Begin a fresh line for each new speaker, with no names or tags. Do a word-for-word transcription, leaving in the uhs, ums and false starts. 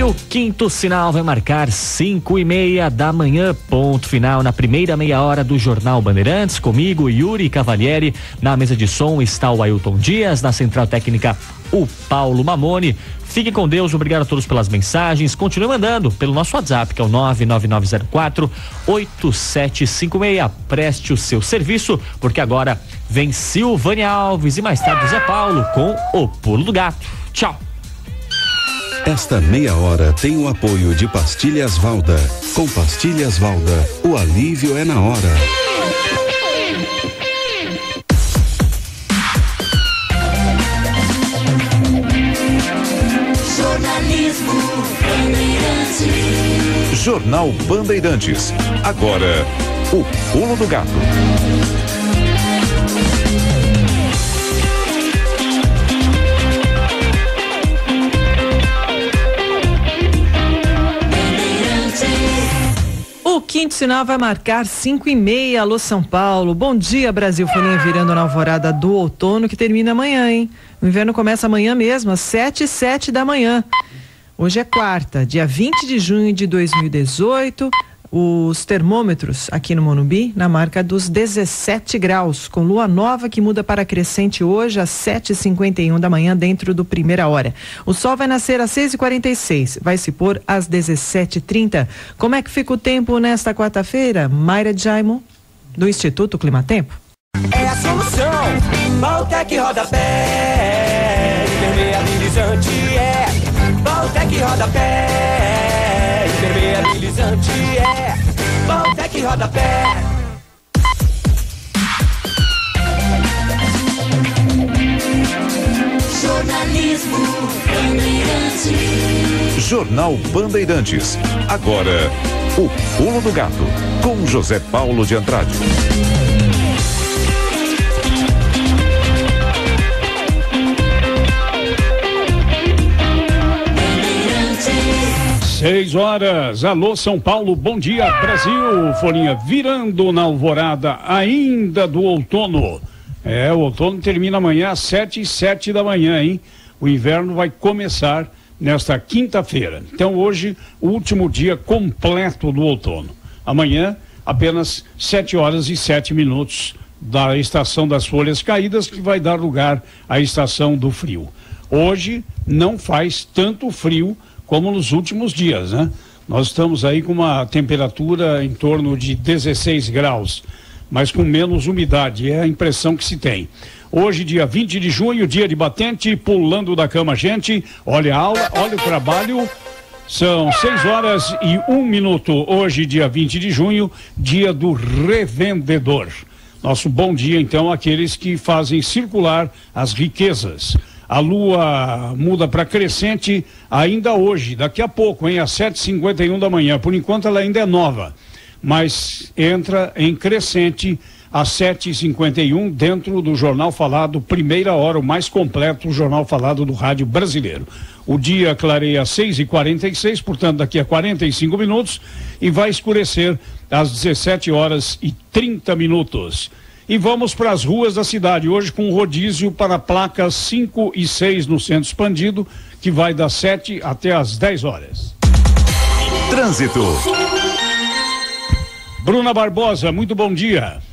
E o quinto sinal vai marcar cinco e meia da manhã, ponto final na primeira meia hora do Jornal Bandeirantes, comigo, Yuri Cavalieri. Na mesa de som está o Ailton Dias, na central técnica o Paulo Mamone. Fique com Deus, obrigado a todos pelas mensagens. Continue mandando pelo nosso WhatsApp, que é o nove nove nove zero quatro oito sete cinco seis. Preste o seu serviço, porque agora vem Silvânia Alves e mais tarde Zé Paulo com o Pulo do Gato. Tchau.
Esta meia hora tem o apoio de Pastilhas Valda. Com Pastilhas Valda, o alívio é na hora.
Jornalismo Bandeirantes.
Jornal Bandeirantes. Agora, o Pulo do Gato.
O quinto sinal vai marcar cinco e meia. Alô, São Paulo. Bom dia, Brasil. Folhinha virando na alvorada do outono, que termina amanhã, hein? O inverno começa amanhã mesmo, às sete e sete da manhã. Hoje é quarta, dia vinte de junho de dois mil e dezoito. Os termômetros aqui no Morumbi na marca dos dezessete graus, com lua nova que muda para crescente hoje às sete e cinquenta e um da manhã, dentro do primeira hora. O sol vai nascer às seis e quarenta e seis, vai se pôr às dezessete e trinta. Como é que fica o tempo nesta quarta-feira? Mayra Jaimo, do Instituto Climatempo.
É a solução, Valtec Rodapé, impermeabilizante é, Valtec Rodapé, impermeabilizante é, Valtec Rodapé.
Jornalismo Bandeirantes.
Jornal Bandeirantes. Agora, o Pulo do Gato, com José Paulo de Andrade.
Seis horas, alô São Paulo, bom dia Brasil, folhinha virando na alvorada ainda do outono. É, o outono termina amanhã às sete e sete da manhã, hein? O inverno vai começar nesta quinta-feira. Então hoje, o último dia completo do outono. Amanhã, apenas sete horas e sete minutos da estação das folhas caídas, que vai dar lugar à estação do frio. Hoje não faz tanto frio como nos últimos dias, né? Nós estamos aí com uma temperatura em torno de dezesseis graus, mas com menos umidade, é a impressão que se tem. Hoje, dia vinte de junho, dia de batente, pulando da cama, gente. Olha a aula, olha o trabalho. São seis horas e um minuto. Hoje, dia vinte de junho, dia do revendedor. Nosso bom dia, então, àqueles que fazem circular as riquezas. A lua muda para crescente ainda hoje, daqui a pouco, hein? Às sete e cinquenta e um da manhã. Por enquanto ela ainda é nova, mas entra em crescente às sete e cinquenta e um dentro do Jornal Falado, primeira hora, o mais completo Jornal Falado do rádio brasileiro. O dia clareia às seis e quarenta e seis, portanto daqui a quarenta e cinco minutos, e vai escurecer às dezessete horas e trinta minutos. E vamos para as ruas da cidade, hoje com rodízio para placas cinco e seis no centro expandido, que vai das sete até as dez horas.
Trânsito.
Bruna Barbosa, muito bom dia.